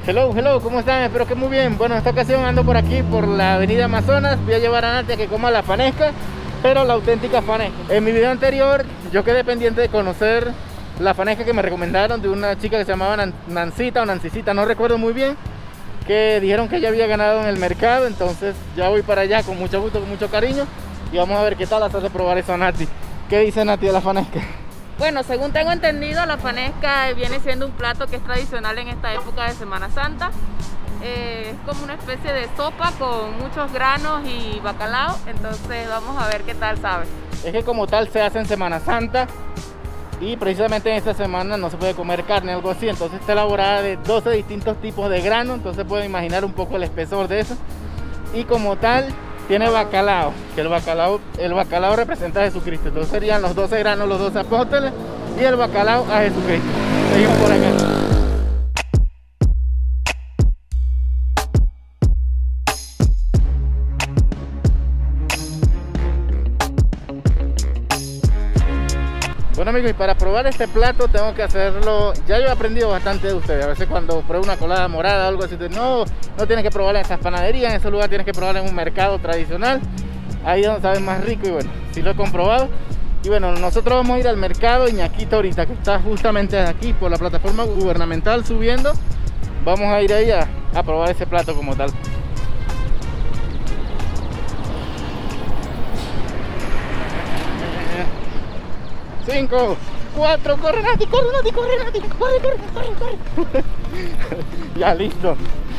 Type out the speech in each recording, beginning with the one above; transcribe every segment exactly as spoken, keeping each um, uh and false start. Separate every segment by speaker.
Speaker 1: Hello, hello, ¿cómo están? Espero que muy bien. Bueno, en esta ocasión ando por aquí, por la avenida Amazonas. Voy a llevar a Nati a que coma la fanesca, pero la auténtica fanesca. En mi video anterior, yo quedé pendiente de conocer la fanesca que me recomendaron de una chica que se llamaba Nan Nancita o Nancicita, no recuerdo muy bien, que dijeron que ella había ganado en el mercado. Entonces ya voy para allá con mucho gusto, con mucho cariño, y vamos a ver qué tal hace de probar eso a Nati. ¿Qué dice Nati de la fanesca?
Speaker 2: Bueno, según tengo entendido, la fanesca viene siendo un plato que es tradicional en esta época de Semana Santa. Eh, es como una especie de sopa con muchos granos y bacalao, entonces vamos a ver qué tal sabe.
Speaker 1: Es que como tal se hace en Semana Santa y precisamente en esta semana no se puede comer carne, algo así. Entonces está elaborada de doce distintos tipos de grano, entonces pueden imaginar un poco el espesor de eso. Y como tal tiene bacalao, que el bacalao, el bacalao representa a Jesucristo. Entonces serían los doce granos, los doce apóstoles, y el bacalao a Jesucristo. Seguimos por acá. Bueno amigos, y para probar este plato tengo que hacerlo. Ya yo he aprendido bastante de ustedes. A veces cuando pruebo una colada morada o algo así, no, no tienes que probarla en esas panaderías, en ese lugar tienes que probarla en un mercado tradicional. Ahí es donde sabe más rico, y bueno, sí lo he comprobado. Y bueno, nosotros vamos a ir al mercado Iñaquito ahorita, que está justamente aquí por la plataforma gubernamental subiendo. Vamos a ir ahí a, a probar ese plato como tal. Cinco, cuatro, corre Nati, corre Nati, corre Nati, corre, corre, corre, corre. Ya listo.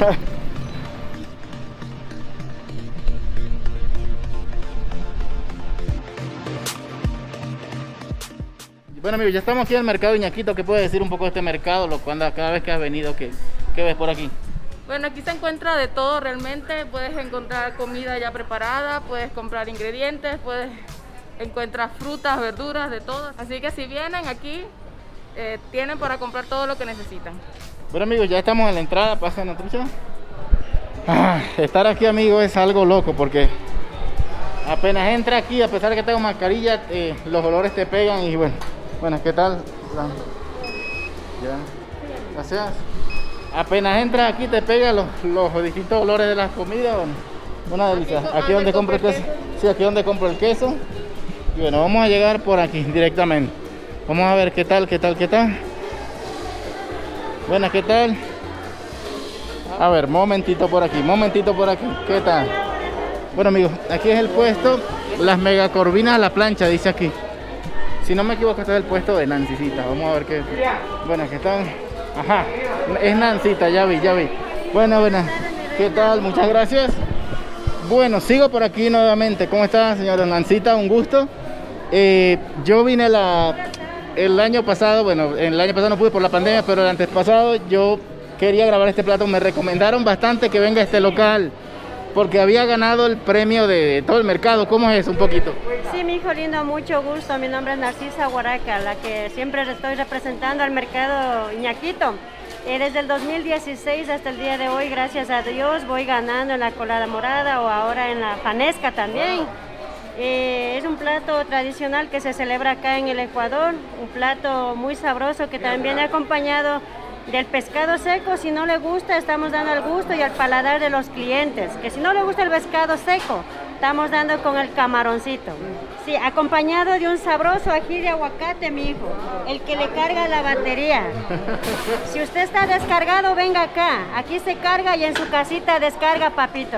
Speaker 1: Bueno amigos, ya estamos aquí en el mercado Iñaquito. ¿Qué puedes decir un poco de este mercado? Lo, cuando, cada vez que has venido, ¿qué, qué ves por aquí?
Speaker 2: Bueno, aquí se encuentra de todo realmente. Puedes encontrar comida ya preparada, puedes comprar ingredientes, puedes encuentras frutas, verduras, de todo. Así que si vienen aquí, eh, tienen para comprar todo lo que necesitan.
Speaker 1: Bueno amigos, ya estamos en la entrada. Pasen la trucha. Ah, estar aquí amigos es algo loco, porque apenas entra aquí, a pesar de que tengo mascarilla, eh, los olores te pegan. Y bueno, bueno, ¿qué tal? Ya, gracias. Apenas entras aquí te pegan los, los distintos olores de las comidas. Bueno, una delicia. Aquí donde compro el queso. Sí, aquí donde compro el queso. Y bueno, vamos a llegar por aquí directamente. Vamos a ver qué tal, qué tal, qué tal. Buenas, ¿qué tal? A ver, momentito por aquí, momentito por aquí. ¿Qué tal? Bueno amigos, aquí es el puesto Las Megacorvinas a la plancha, dice aquí. Si no me equivoco, este es el puesto de Nancicita. Vamos a ver qué. Bueno, ¿qué tal? Ajá, es Nancita, ya vi, ya vi. Bueno, buenas. ¿Qué tal? Muchas gracias. Bueno, sigo por aquí nuevamente. ¿Cómo está, señora Nancita? Un gusto. Eh, yo vine la, el año pasado, bueno, el año pasado no pude por la pandemia, pero el antes pasado yo quería grabar este plato. Me recomendaron bastante que venga a este local, porque había ganado el premio de todo el mercado. ¿Cómo es eso? Un poquito.
Speaker 3: Sí, mi hijo lindo, mucho gusto. Mi nombre es Narcisa Huaraca, la que siempre estoy representando al mercado Iñaquito. Desde el dos mil dieciséis hasta el día de hoy, gracias a Dios, voy ganando en la colada morada o ahora en la fanesca también. Eh, es un plato tradicional que se celebra acá en el Ecuador, un plato muy sabroso que también viene acompañado del pescado seco. Si no le gusta, estamos dando al gusto y al paladar de los clientes, que si no le gusta el pescado seco, estamos dando con el camaroncito. Sí, acompañado de un sabroso ají de aguacate, mi hijo, el que le carga la batería. Si usted está descargado, venga acá. Aquí se carga y en su casita descarga, papito.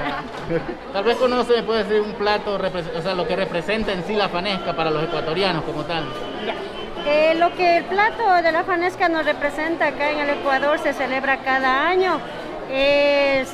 Speaker 1: Tal vez conoce, puede ser un plato, o sea, lo que representa en sí la fanesca para los ecuatorianos como tal.
Speaker 3: Ya. Eh, lo que el plato de la fanesca nos representa acá en el Ecuador, se celebra cada año, es,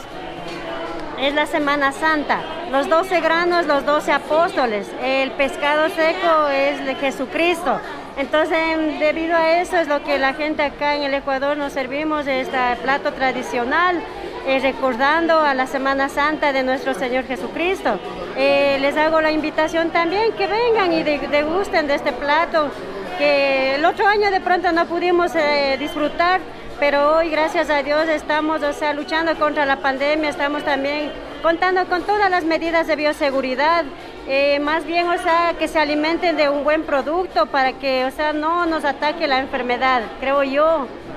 Speaker 3: es la Semana Santa. Los doce granos, los doce apóstoles. El pescado seco es de Jesucristo. Entonces, debido a eso es lo que la gente acá en el Ecuador nos servimos, este plato tradicional, eh, recordando a la Semana Santa de nuestro Señor Jesucristo. Eh, les hago la invitación también que vengan y degusten de este plato, que el otro año de pronto no pudimos eh, disfrutar, pero hoy gracias a Dios estamos, o sea, luchando contra la pandemia, estamos también contando con todas las medidas de bioseguridad, eh, más bien, o sea, que se alimenten de un buen producto para que, o sea, no nos ataque la enfermedad, creo yo.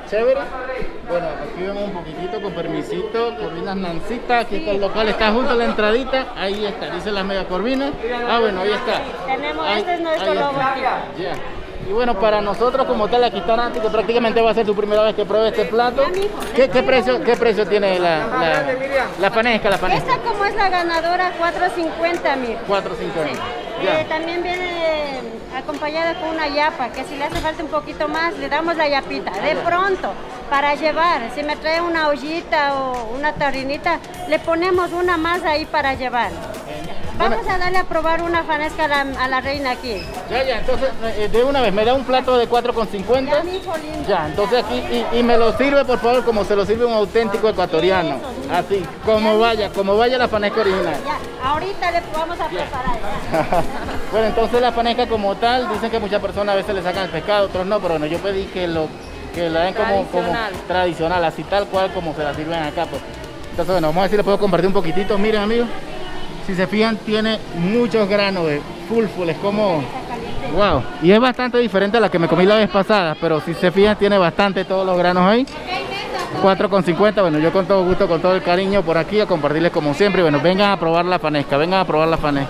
Speaker 1: chévere. Bueno, aquí vemos un poquitito con permisito, Corvinas Nancita, aquí está el local, está junto a la entradita, ahí está, dice las mega Corvinas. Ah, bueno, ahí está.
Speaker 3: Tenemos,
Speaker 1: Ahí-
Speaker 3: este es nuestro
Speaker 1: ahí está.
Speaker 3: logotipo.
Speaker 1: Ya. Y bueno, para nosotros como tal, aquí está Nancy, que prácticamente va a ser tu primera vez que pruebe este plato. ¿Qué, qué precio, qué precio tiene la, la, la panesca, la panesca?
Speaker 3: Esta como es la ganadora, cuatro cincuenta, mijo.
Speaker 1: cuatro cincuenta.
Speaker 3: Sí.
Speaker 1: Ya.
Speaker 3: Eh, también viene acompañada con una yapa, que si le hace falta un poquito más, le damos la yapita. De pronto, para llevar, si me trae una ollita o una tarinita, le ponemos una más ahí para llevar. Vamos a darle a probar una fanesca a la, a la reina aquí.
Speaker 1: Ya, ya, entonces eh, de una vez, me da un plato de cuatro con cincuenta.
Speaker 3: Ya, mijo lindo.
Speaker 1: Ya, entonces aquí, y, y me lo sirve por favor como se lo sirve un auténtico ecuatoriano. Así, como vaya, como vaya la fanesca original.
Speaker 3: Ya, ahorita le vamos a preparar. Ya.
Speaker 1: Bueno, entonces la panesca como tal, dicen que muchas personas a veces le sacan el pescado, otros no, pero bueno, yo pedí que lo que la den como, como
Speaker 2: Tradicional.
Speaker 1: tradicional, así tal cual como se la sirven acá. Pues. Entonces bueno, vamos a ver si les puedo compartir un poquitito. Miren amigos, si se fijan tiene muchos granos de full full, es como wow, y es bastante diferente a la que me comí la vez pasada, pero si se fijan tiene bastante todos los granos ahí. cuatro con cincuenta, bueno, yo con todo gusto, con todo el cariño por aquí a compartirles como siempre. Y bueno, vengan a probar la fanesca, vengan a probar la fanesca.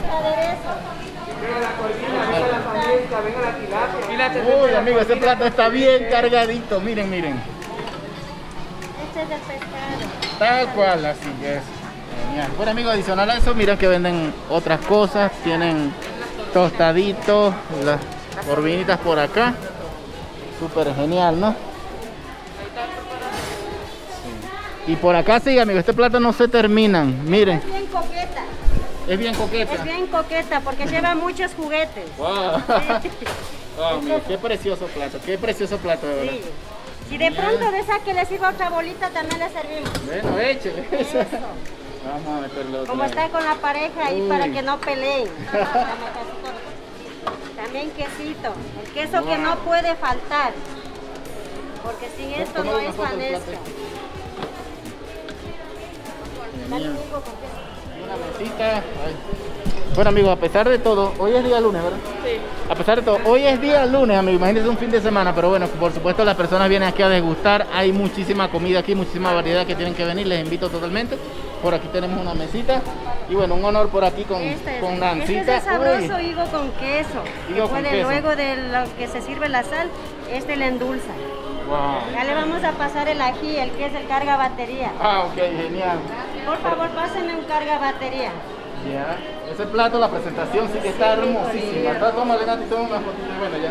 Speaker 1: Uy, amigo, ese plato está bien cargadito, miren, miren.
Speaker 3: Este es el pescado.
Speaker 1: Tal cual, así es. Genial. Bueno, amigo, adicional a eso, miren que venden otras cosas, tienen tostaditos, las corvinitas por acá. Súper genial, ¿no? Y por acá sigue, amigo, este plato no se terminan, miren,
Speaker 3: Es bien coqueta.
Speaker 1: es bien coqueta.
Speaker 3: Es bien coqueta porque lleva muchos juguetes.
Speaker 1: Wow. Oh, amigo, qué precioso plato, qué precioso plato, de verdad.
Speaker 3: Sí. Si de pronto desea que le sirva otra bolita, también le servimos.
Speaker 1: Bueno, échale.
Speaker 3: Eso.
Speaker 1: Vamos a meterle otra.
Speaker 3: Como está con la pareja ahí
Speaker 1: Uy.
Speaker 3: para que no peleen. También quesito. El queso que no puede faltar. Porque sin esto
Speaker 1: Tómale
Speaker 3: no
Speaker 1: una
Speaker 3: es
Speaker 1: foto del
Speaker 3: fanesca.
Speaker 1: plato.
Speaker 3: Dale
Speaker 1: Genial.
Speaker 3: un poco con queso.
Speaker 1: Una mesita. Ay. Bueno amigos, a pesar de todo, hoy es día lunes, ¿verdad?
Speaker 2: Sí.
Speaker 1: A pesar de todo, hoy es día lunes, amigos, imagínense un fin de semana, pero bueno, por supuesto las personas vienen aquí a degustar, hay muchísima comida aquí, muchísima variedad que tienen que venir, les invito totalmente. Por aquí tenemos una mesita y bueno, un honor por aquí con,
Speaker 3: Este es,
Speaker 1: con
Speaker 3: este
Speaker 1: Nancita.
Speaker 3: es sabroso
Speaker 1: Uy,
Speaker 3: higo con queso.
Speaker 1: Higo
Speaker 3: que
Speaker 1: con
Speaker 3: puede,
Speaker 1: queso.
Speaker 3: luego de lo que se sirve la sal, este le endulza.
Speaker 1: wow.
Speaker 3: Ya le vamos a pasar el ají, el que es el carga batería.
Speaker 1: Ah, ok, genial.
Speaker 3: Por favor, pásenme un carga batería.
Speaker 1: Ya, ese plato, la presentación sí que está hermosísima. Está, tómale, Nati, toma una fotito y bueno, ya.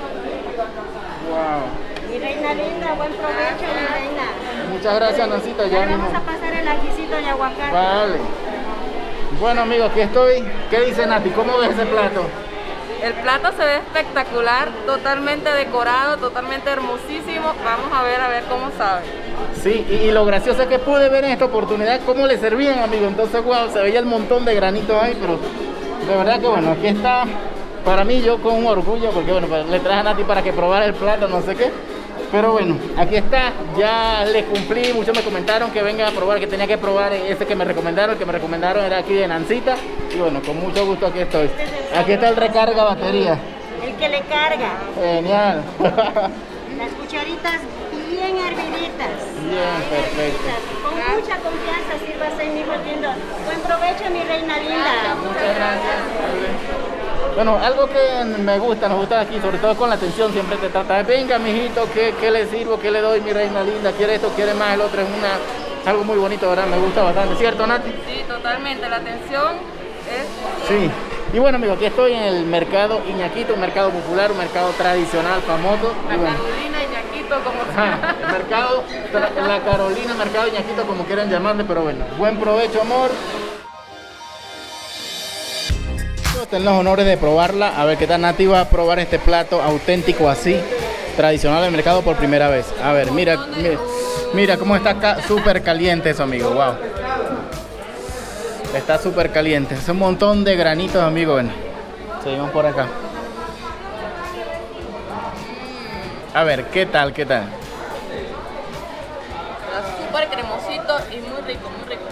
Speaker 1: Wow.
Speaker 3: Mi reina linda, buen provecho, mi reina.
Speaker 1: Muchas gracias, Nancita.
Speaker 3: Ya
Speaker 1: Ya
Speaker 3: le vamos
Speaker 1: mismo.
Speaker 3: a pasar el ajicito de aguacate.
Speaker 1: Vale. Bueno, amigos, aquí estoy. ¿Qué dice Nati? ¿Cómo ves ese plato?
Speaker 2: El plato se ve espectacular, totalmente decorado, totalmente hermosísimo. Vamos a ver a ver cómo sabe.
Speaker 1: Sí, y, y lo gracioso es que pude ver en esta oportunidad cómo le servían, amigos. Entonces, wow, se veía el montón de granitos ahí, pero de verdad que bueno, aquí está. Para mí, yo con un orgullo, porque bueno, pues, le traje a Nati para que probara el plato, no sé qué. Pero bueno, aquí está, ya le cumplí, muchos me comentaron que venga a probar, que tenía que probar ese que me recomendaron, el que me recomendaron era aquí de Nancita. Y bueno, con mucho gusto aquí estoy. Aquí está el recarga batería.
Speaker 3: El que le carga.
Speaker 1: Genial.
Speaker 3: Las cucharitas bien herviditas.
Speaker 1: Bien, perfecto.
Speaker 3: Con mucha confianza, sírvase ahí mismo lindo. Buen provecho, mi reina linda.
Speaker 1: Muchas gracias. Bueno, algo que me gusta, nos gusta aquí, sobre todo con la atención, siempre te trata de, venga, mijito, ¿qué, qué le sirvo? ¿Qué le doy, mi reina linda? ¿Quiere esto? ¿Quiere más? El otro es una, algo muy bonito, ¿verdad? Me gusta bastante, ¿cierto, Nati?
Speaker 2: Sí, totalmente. La atención es...
Speaker 1: Sí. Y bueno, amigos, aquí estoy en el mercado Iñaquito, un mercado popular, un mercado tradicional, famoso.
Speaker 2: La
Speaker 1: Y bueno,
Speaker 2: Carolina Iñaquito, como se
Speaker 1: ajá, el mercado, tra- la Carolina, mercado Iñaquito, como quieran llamarle, pero bueno, buen provecho, amor. Tengo los honores de probarla, a ver qué tal. Nati va a probar este plato auténtico así, tradicional del mercado por primera vez. A ver, mira, mira, mira cómo está ca súper caliente eso, amigo, wow. Está súper caliente, es un montón de granitos, amigo. Bueno, seguimos por acá. A ver, ¿qué tal, qué tal?
Speaker 2: Está súper cremosito y muy rico, muy rico.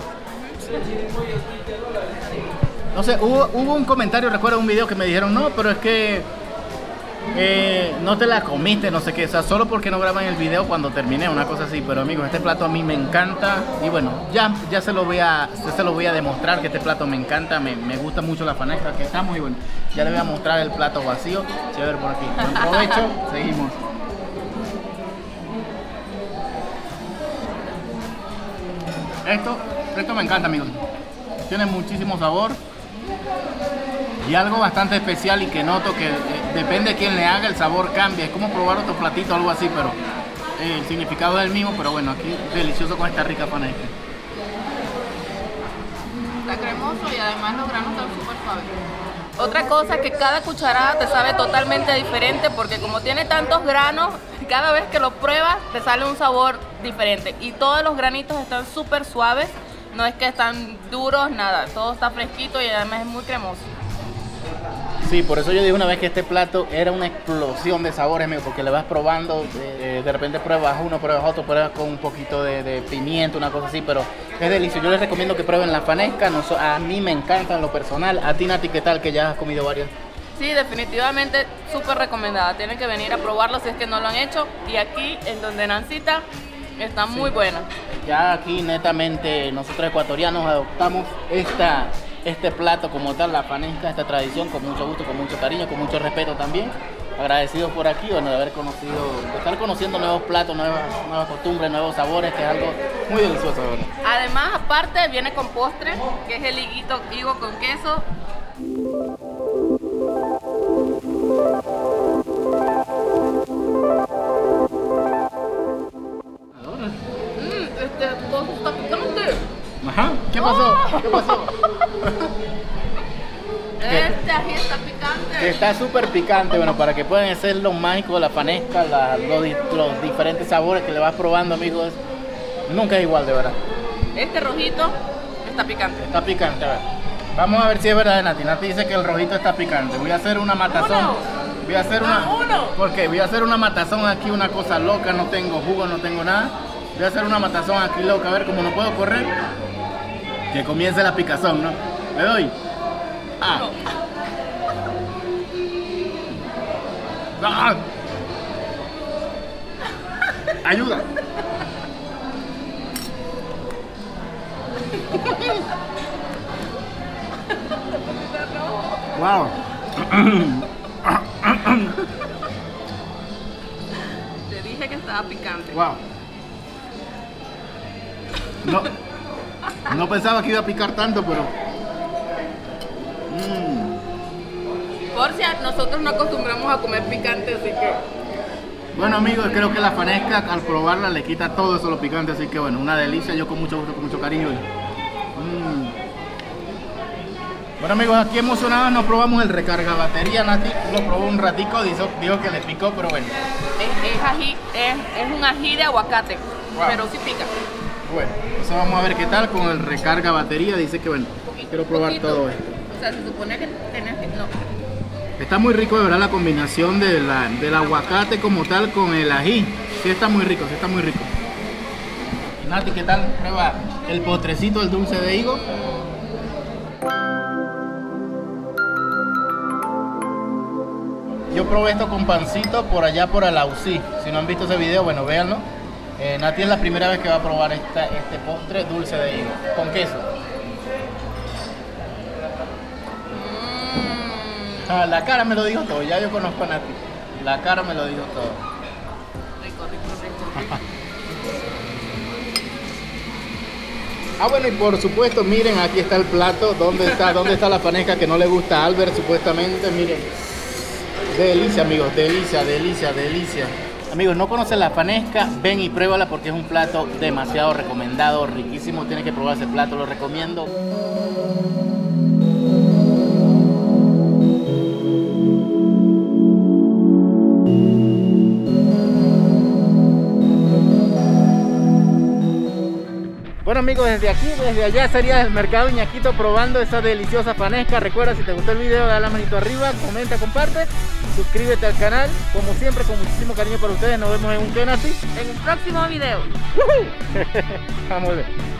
Speaker 1: No sé, hubo, hubo un comentario, recuerdo un video que me dijeron, no, pero es que Eh, no te la comiste, no sé qué, o sea, solo porque no graban el video cuando terminé, una cosa así. Pero amigos, este plato a mí me encanta. Y bueno, ya, ya se lo voy a ya se lo voy a demostrar que este plato me encanta. Me, me gusta mucho la fanesca, que está muy bueno. Ya le voy a mostrar el plato vacío. Chévere por aquí. Buen provecho, seguimos. Esto, esto me encanta, amigos. Tiene muchísimo sabor. Y algo bastante especial y que noto que eh, depende de quién le haga, el sabor cambia. Es como probar otro platito, algo así, pero eh, el significado es el mismo. Pero bueno, aquí delicioso con esta rica fanesca.
Speaker 2: Está cremoso y además los granos están súper suaves. Otra cosa es que cada cucharada te sabe totalmente diferente, porque como tiene tantos granos, cada vez que lo pruebas te sale un sabor diferente. Y todos los granitos están súper suaves, no es que están duros, nada. Todo está fresquito y además es muy cremoso.
Speaker 1: Sí, por eso yo dije una vez que este plato era una explosión de sabores, amigo, porque le vas probando, eh, de repente pruebas uno, pruebas otro, pruebas con un poquito de, de pimiento, una cosa así, pero es delicioso. Yo les recomiendo que prueben la fanesca, no, a mí me encanta en lo personal. A ti, Nati, ¿qué tal? Que ya has comido varias.
Speaker 2: Sí, definitivamente súper recomendada. Tienen que venir a probarlo si es que no lo han hecho. Y aquí, en donde Nancita, está muy sí. buena.
Speaker 1: Ya aquí, netamente, nosotros ecuatorianos adoptamos esta... este plato como tal, la fanesca, esta tradición, con mucho gusto, con mucho cariño, con mucho respeto también. Agradecidos por aquí, bueno, de haber conocido, de estar conociendo nuevos platos, nuevas, nuevas costumbres, nuevos sabores, que es algo muy delicioso, ¿verdad?
Speaker 2: Además, aparte, viene con postre, que es el higuito, higo con queso. Mmm, este todo está picante.
Speaker 1: Ajá, ¿qué pasó? ¿Qué pasó?
Speaker 2: Este ají está picante.
Speaker 1: Que está súper picante, bueno, para que puedan hacer lo mágico de la fanesca, la, los, los diferentes sabores que le vas probando, amigos, nunca es igual, de verdad.
Speaker 2: Este rojito está picante.
Speaker 1: Está picante, a ver. Vamos a ver si es verdad, Nati. Nati dice que el rojito está picante. Voy a hacer una matazón.
Speaker 2: Uno.
Speaker 1: Voy a hacer una...
Speaker 2: Ah, uno.
Speaker 1: ¿Por qué? Voy a hacer una matazón aquí, una cosa loca, no tengo jugo, no tengo nada. Voy a hacer una matazón aquí loca, a ver cómo no puedo correr. Que comience la picazón, ¿no? Le doy. Ah. Ah. Ayuda. Wow.
Speaker 2: Te dije que estaba picante.
Speaker 1: Wow. No. No pensaba que iba a picar tanto, pero... Mm.
Speaker 2: Por si nosotros no acostumbramos a comer picante, así que...
Speaker 1: Bueno, amigos, creo que la fanesca al probarla le quita todo eso lo picante, así que bueno, una delicia, yo con mucho gusto, con mucho cariño. Mm. Bueno, amigos, aquí emocionados nos probamos el recarga batería. Nati lo probó un ratico, dijo, dijo que le picó, pero bueno.
Speaker 2: Es, es, ají, es, es un ají de aguacate, wow. Pero sí pica.
Speaker 1: Bueno, entonces vamos a ver qué tal con el recarga batería. Dice que bueno, poquito, quiero probar poquito. Todo esto.
Speaker 2: O sea, se supone que tenés que... No.
Speaker 1: Está muy rico, de verdad, la combinación de la, del aguacate como tal con el ají. Sí está muy rico, sí está muy rico. Nati, ¿qué tal? Prueba el postrecito, el dulce de higo. Yo probé esto con pancito por allá por Alausí. Si no han visto ese video, bueno, véanlo. Eh, Nati es la primera vez que va a probar esta, este postre dulce de higo con queso. Mm. Ah, la cara me lo dijo todo, ya yo conozco a Nati. La cara me lo dijo todo.
Speaker 2: Rico, rico, rico, rico.
Speaker 1: Ah, bueno, y por supuesto, miren, aquí está el plato. ¿Dónde está, dónde está la fanesca que no le gusta a Albert, supuestamente? Miren. Delicia, amigos, delicia, delicia, delicia. Amigos, no conocen la fanesca, ven y pruébala porque es un plato demasiado recomendado, riquísimo. Tienes que probar ese plato, lo recomiendo. Bueno, amigos, desde aquí, desde allá sería el mercado Iñaquito probando esa deliciosa fanesca. Recuerda, si te gustó el video, dale la manito arriba, comenta, comparte, suscríbete al canal. Como siempre, con muchísimo cariño para ustedes. Nos vemos en un ¿qué, Nati?
Speaker 2: En un próximo video.
Speaker 1: Vamos a ver.